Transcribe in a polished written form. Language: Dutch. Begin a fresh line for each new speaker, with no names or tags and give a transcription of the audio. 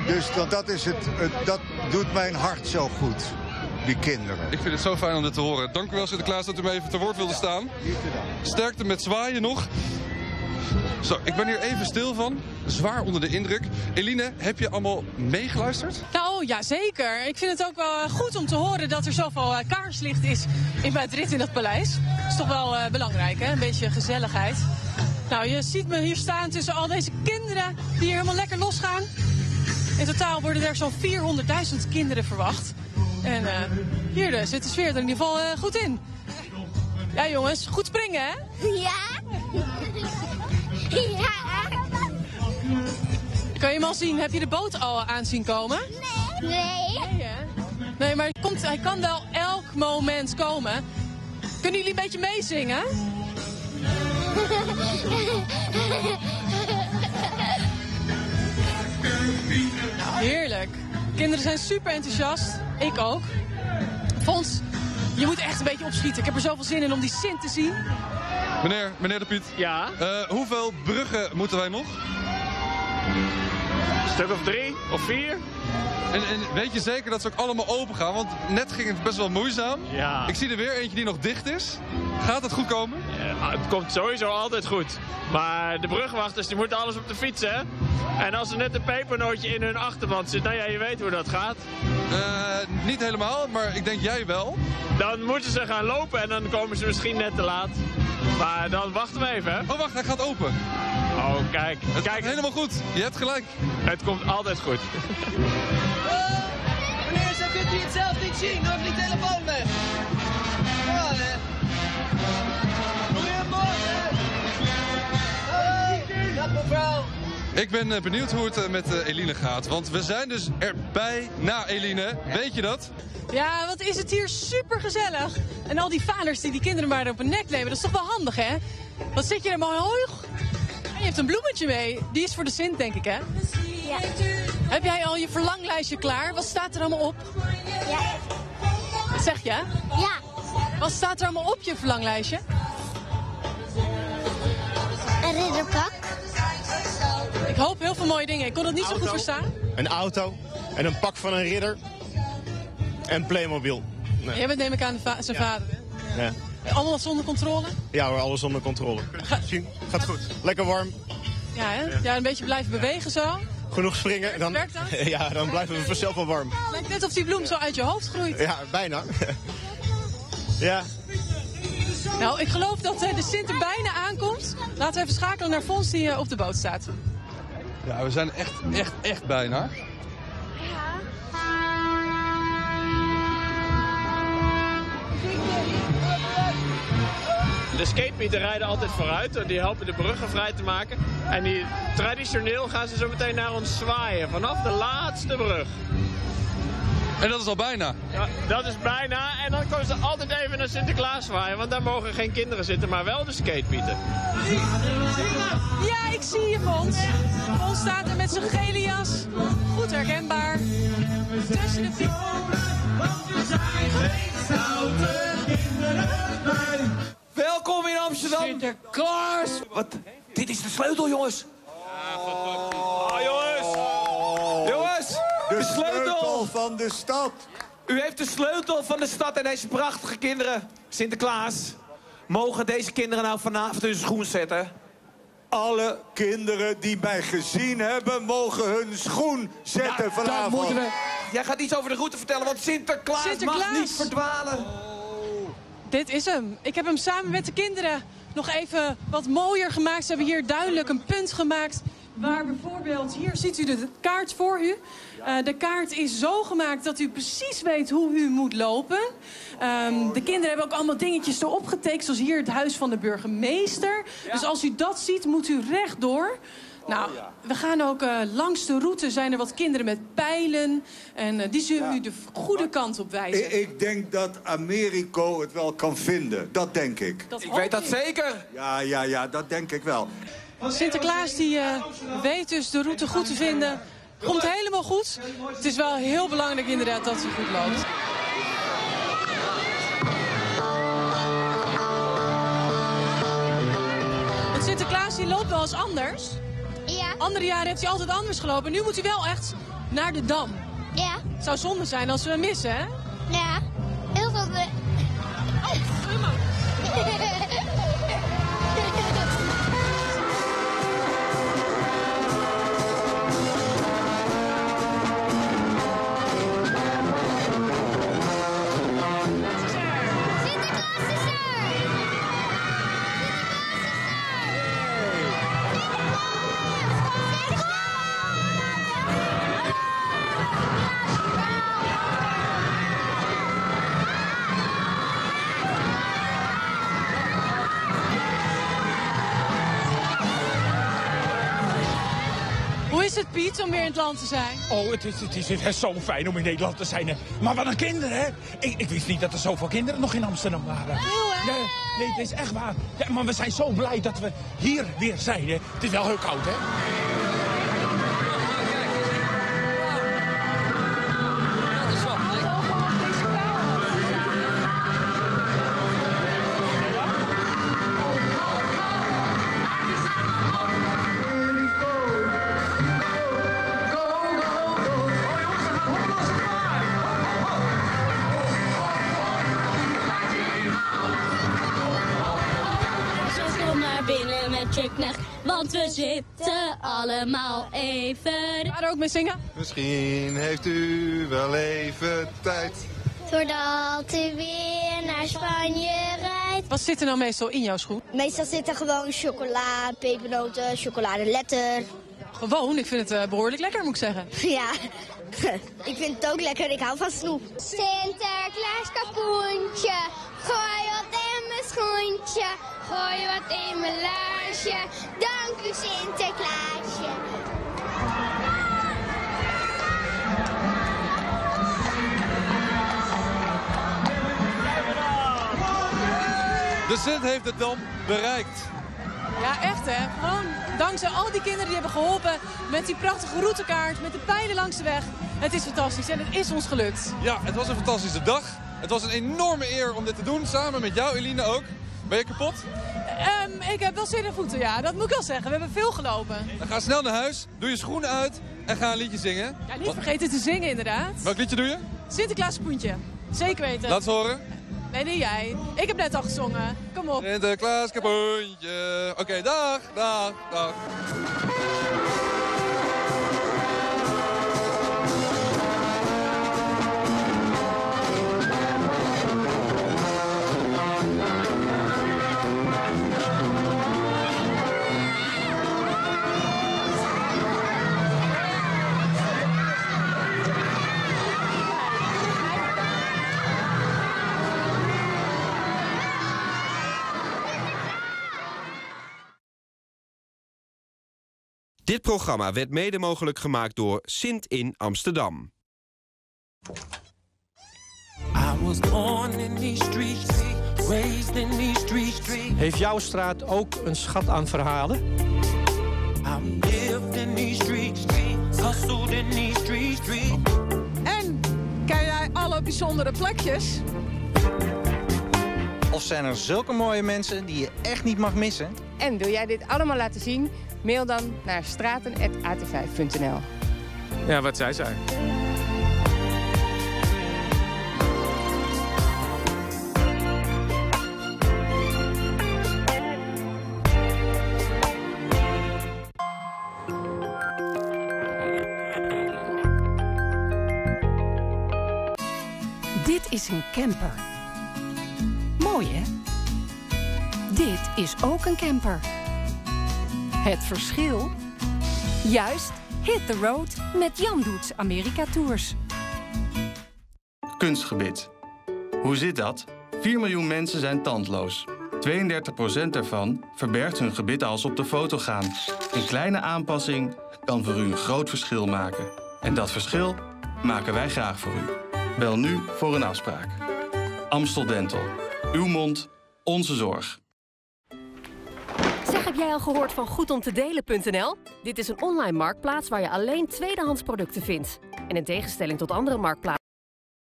Dus dat doet mijn hart zo goed, die kinderen.
Ik vind het zo fijn om dit te horen. Dank u wel, Sinterklaas, dat u me even te woord wilde staan. Sterkte met zwaaien nog. Zo, ik ben hier even stil van. Zwaar onder de indruk. Eline, heb je allemaal meegeluisterd?
Nou, ja, zeker. Ik vind het ook wel goed om te horen dat er zoveel kaarslicht is in Madrid in dat paleis. Dat is toch wel belangrijk, hè? Een beetje gezelligheid. Nou, je ziet me hier staan tussen al deze kinderen die hier helemaal lekker losgaan. In totaal worden er zo'n 400.000 kinderen verwacht. En hier zit de sfeer er in ieder geval goed in. Ja, jongens, goed springen, hè?
Ja. Ja.
Kan je hem al zien? Heb je de boot al aan zien komen?
Nee.
Nee, maar hij kan wel elk moment komen. Kunnen jullie een beetje meezingen? Heerlijk. Kinderen zijn super enthousiast. Ik ook. Fons, je moet echt een beetje opschieten. Ik heb er zoveel zin in om die Sint te zien.
Meneer De Piet.
Ja?
Hoeveel bruggen moeten wij nog?
Een stuk of 3 of 4.
En weet je zeker dat ze ook allemaal open gaan? Want net ging het best wel moeizaam.
Ja.
Ik zie er weer eentje die nog dicht is. Gaat het goed komen?
Ja, het komt sowieso altijd goed. Maar de brugwachters die moeten alles op de fiets, hè? En als er net een pepernootje in hun achterband zit, nou ja, je weet hoe dat gaat.
Niet helemaal, maar ik denk jij wel.
Dan moeten ze gaan lopen en dan komen ze misschien net te laat. Maar dan wachten we even, hè?
Oh, wacht, hij gaat open.
Oh, kijk.
Het gaat helemaal goed. Je hebt gelijk.
Het komt altijd goed.
Meneer, zo kunt u het zelf niet zien. Nog die telefoon weg. Ja, hè. Goedemorgen. Hoi. Dag, mevrouw.
Ik ben benieuwd hoe het met Eline gaat. Want we zijn dus er bijna, Eline. Weet je dat?
Ja, wat is het hier super gezellig. En al die vaders die kinderen maar op hun nek nemen, dat is toch wel handig, hè? Wat zit je er mooi hoog? En je hebt een bloemetje mee. Die is voor de Sint, denk ik, hè?
Ja.
Heb jij al je verlanglijstje klaar? Wat staat er allemaal op?
Ja.
Wat zeg je?
Ja.
Wat staat er allemaal op je verlanglijstje?
Een ridderpak.
Ik hoop heel veel mooie dingen. Ik kon het niet zo goed verstaan.
Een auto en een pak van een ridder en Playmobil. Nee.
Jij bent neem ik aan zijn vader, hè?
Ja.
Allemaal zonder controle?
Ja hoor, alles onder controle. Gaat goed. Lekker warm.
Ja, hè? Ja, een beetje blijven bewegen zo.
Genoeg springen. Dan,
Werkt dat?
ja, dan blijven we vanzelf wel warm.
Het lijkt net of die bloem zo uit je hoofd groeit.
Ja, bijna. Ja.
Nou, ik geloof dat de Sint er bijna aankomt. Laten we even schakelen naar Fons die op de boot staat.
Ja, we zijn echt bijna.
De skatepieten rijden altijd vooruit. Die helpen de bruggen vrij te maken. En traditioneel gaan ze zo meteen naar ons zwaaien. Vanaf de laatste brug.
En dat is al bijna.
Ja, dat is bijna. En dan komen ze altijd even naar Sinterklaas zwaaien. Want daar mogen geen kinderen zitten, maar wel de skatepieten.
Ja, ik zie je, Fons. Fons staat er met zijn gele jas. Goed herkenbaar. Tussen de fiets.
Welkom in Amsterdam.
Sinterklaas.
Wat? Dit is de sleutel, jongens.
Oh, jongens.
Jongens,
De sleutel van de stad.
U heeft de sleutel van de stad en deze prachtige kinderen. Sinterklaas, mogen deze kinderen nou vanavond hun schoen zetten?
Alle kinderen die mij gezien hebben, mogen hun schoen zetten vanavond.
moeten we... Jij gaat iets over de route vertellen, want Sinterklaas mag niet verdwalen.
Dit is hem. Ik heb hem samen met de kinderen nog even wat mooier gemaakt. Ze hebben hier duidelijk een punt gemaakt. Waar bijvoorbeeld, hier ziet u de kaart voor u. De kaart is zo gemaakt dat u precies weet hoe u moet lopen. De kinderen hebben ook allemaal dingetjes erop getekend. Zoals hier het huis van de burgemeester. Ja. Dus als u dat ziet, moet u rechtdoor. Nou, we gaan ook langs de route zijn er wat kinderen met pijlen. En die zullen u de goede kant op wijzen.
Ik denk dat Americo het wel kan vinden. Dat denk ik.
Ik weet dat zeker.
Ja, dat denk ik wel.
Sinterklaas die weet dus de route goed te vinden. Komt helemaal goed. Het is wel heel belangrijk inderdaad dat hij goed loopt. Want Sinterklaas die loopt wel eens anders.
Ja.
Andere jaren heeft hij altijd anders gelopen. Nu moet hij wel echt naar de Dam.
Ja.
Het zou zonde zijn als we hem missen, hè?
Ja. Heel veel...
Hoe is het, Piet, om weer in het land te zijn?
Oh, het is zo fijn om in Nederland te zijn. Hè. Maar wat een kinderen, hè? Ik wist niet dat er zoveel kinderen nog in Amsterdam waren.
Heel, hè?
Nee, het is echt waar. Ja, maar we zijn zo blij dat we hier weer zijn. Hè. Het is wel heel koud, hè?
Want we zitten allemaal even...
Ga er ook mee zingen?
Misschien heeft u wel even tijd.
Voordat u weer naar Spanje rijdt.
Wat zit er nou meestal in jouw schoen?
Meestal zit er gewoon chocola, pepernoten, chocoladeletter.
Gewoon, ik vind het behoorlijk lekker, moet ik zeggen.
Ja, ik vind het ook lekker. Ik hou van snoep. Sinterklaas kapoentje, gooi wat in mijn schoentje. Gooi wat in mijn laarsje. Dank u, Sinterklaasje.
De Sint heeft de Dam bereikt.
Ja, echt hè. Gewoon dankzij al die kinderen die hebben geholpen met die prachtige routekaart, met de pijlen langs de weg. Het is fantastisch en het is ons gelukt.
Ja, het was een fantastische dag. Het was een enorme eer om dit te doen, samen met jou, Eline, ook. Ben je kapot?
Ik heb wel zin in voeten, ja. Dat moet ik wel zeggen. We hebben veel gelopen.
Dan ga snel naar huis, doe je schoenen uit en ga een liedje zingen.
Ja, niet vergeten te zingen inderdaad.
Welk liedje doe je?
Sinterklaas Kapoentje. Zeker weten.
Laat eens horen.
Nee, jij. Ik heb net al gezongen. Kom op.
Sinterklaas Kapoentje. Oké, dag, dag, dag.
Dit programma werd mede mogelijk gemaakt door Sint in Amsterdam.
Heeft jouw straat ook een schat aan verhalen?
En ken jij alle bijzondere plekjes?
Of zijn er zulke mooie mensen die je echt niet mag missen?
En wil jij dit allemaal laten zien? Mail dan naar straten@at5.nl.
Ja, wat zei zij?
Dit is een camper. Mooi, hè? Dit is ook een camper. Het verschil? Juist, hit the road met Jan Doets Amerika Tours.
Kunstgebit. Hoe zit dat? 4 miljoen mensen zijn tandloos. 32% daarvan verbergt hun gebit als ze op de foto gaan. Een kleine aanpassing kan voor u een groot verschil maken. En dat verschil maken wij graag voor u. Bel nu voor een afspraak. Amstel Dental. Uw mond, onze zorg.
Zeg, heb jij al gehoord van goedomtedelen.nl? Dit is een online marktplaats waar je alleen tweedehands producten vindt. En in tegenstelling tot andere marktplaatsen